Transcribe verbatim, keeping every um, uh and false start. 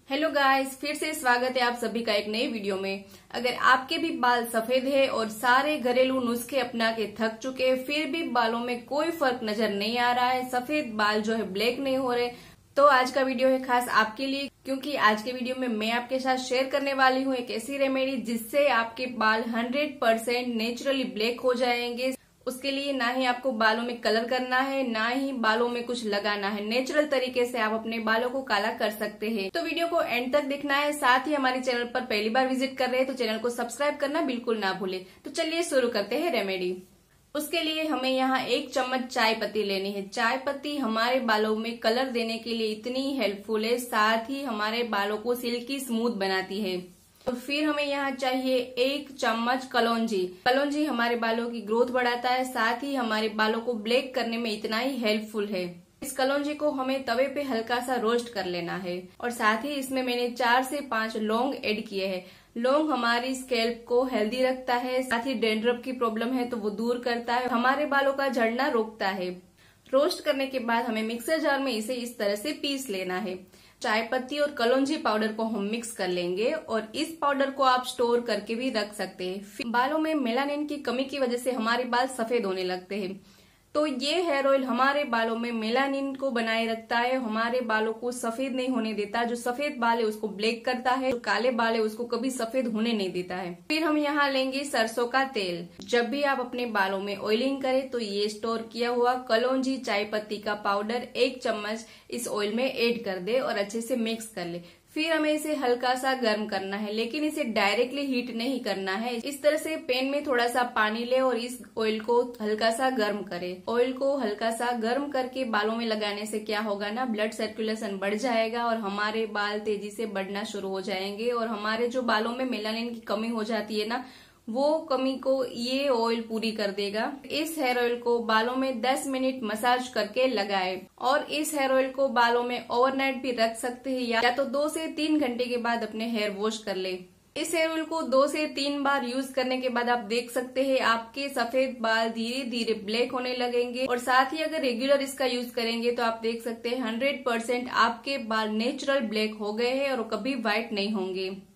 Hello guys, फिर से स्वागत है आप सभी का एक नई वीडियो में। अगर आपके भी बाल सफेद है और सारे घरेलू नुस्खे अपना के थक चुके फिर भी बालों में कोई फर्क नजर नहीं आ रहा है, सफेद बाल जो है ब्लैक नहीं हो रहे, तो आज का वीडियो है खास आपके लिए। क्योंकि आज के वीडियो में मैं आपके साथ शेयर करने वाली हूँ एक ऐसी रेमेडी जिससे आपके बाल हंड्रेड परसेंट नेचुरली ब्लैक हो जाएंगे। उसके लिए ना ही आपको बालों में कलर करना है, ना ही बालों में कुछ लगाना है। नेचुरल तरीके से आप अपने बालों को काला कर सकते हैं। तो वीडियो को एंड तक देखना है। साथ ही हमारे चैनल पर पहली बार विजिट कर रहे हैं तो चैनल को सब्सक्राइब करना बिल्कुल ना भूले। तो चलिए शुरू करते हैं रेमेडी। उसके लिए हमें यहाँ एक चम्मच चाय पत्ती लेनी है। चाय पत्ती हमारे बालों में कलर देने के लिए इतनी हेल्पफुल है, साथ ही हमारे बालों को सिल्की स्मूथ बनाती है। तो फिर हमें यहाँ चाहिए एक चम्मच कलौंजी। कलौंजी हमारे बालों की ग्रोथ बढ़ाता है, साथ ही हमारे बालों को ब्लैक करने में इतना ही हेल्पफुल है। इस कलौंजी को हमें तवे पे हल्का सा रोस्ट कर लेना है और साथ ही इसमें मैंने चार से पांच लौंग ऐड किए हैं। लौंग हमारी स्कैल्प को हेल्दी रखता है, साथ ही डैंड्रफ की प्रॉब्लम है तो वो दूर करता है, हमारे बालों का झड़ना रोकता है। रोस्ट करने के बाद हमें मिक्सर जार में इसे इस तरह से पीस लेना है। चाय पत्ती और कलौंजी पाउडर को हम मिक्स कर लेंगे और इस पाउडर को आप स्टोर करके भी रख सकते हैं। बालों में मेलानिन की कमी की वजह से हमारे बाल सफेद होने लगते हैं, तो ये हेयर ऑयल हमारे बालों में मेलानिन को बनाए रखता है, हमारे बालों को सफेद नहीं होने देता। जो सफेद बाल है उसको ब्लैक करता है, जो काले बाल है उसको कभी सफेद होने नहीं देता है। फिर हम यहाँ लेंगे सरसों का तेल। जब भी आप अपने बालों में ऑयलिंग करें तो ये स्टोर किया हुआ कलौंजी चाय पत्ती का पाउडर एक चम्मच इस ऑयल में ऐड कर दे और अच्छे से मिक्स कर ले। फिर हमें इसे हल्का सा गर्म करना है, लेकिन इसे डायरेक्टली हीट नहीं करना है। इस तरह से पैन में थोड़ा सा पानी ले और इस ऑयल को हल्का सा गर्म करें। ऑयल को हल्का सा गर्म करके बालों में लगाने से क्या होगा ना, ब्लड सर्कुलेशन बढ़ जाएगा और हमारे बाल तेजी से बढ़ना शुरू हो जाएंगे और हमारे जो बालों में मेलानिन की कमी हो जाती है ना, वो कमी को ये ऑयल पूरी कर देगा। इस हेयर ऑयल को बालों में दस मिनट मसाज करके लगाएं और इस हेयर ऑयल को बालों में ओवरनाइट भी रख सकते हैं या तो दो से तीन घंटे के बाद अपने हेयर वॉश कर ले। इस हेयर ऑयल को दो से तीन बार यूज करने के बाद आप देख सकते हैं आपके सफेद बाल धीरे धीरे ब्लैक होने लगेंगे और साथ ही अगर रेगुलर इसका यूज करेंगे तो आप देख सकते हैं हंड्रेड परसेंट आपके बाल नेचुरल ब्लैक हो गए हैं और कभी व्हाइट नहीं होंगे।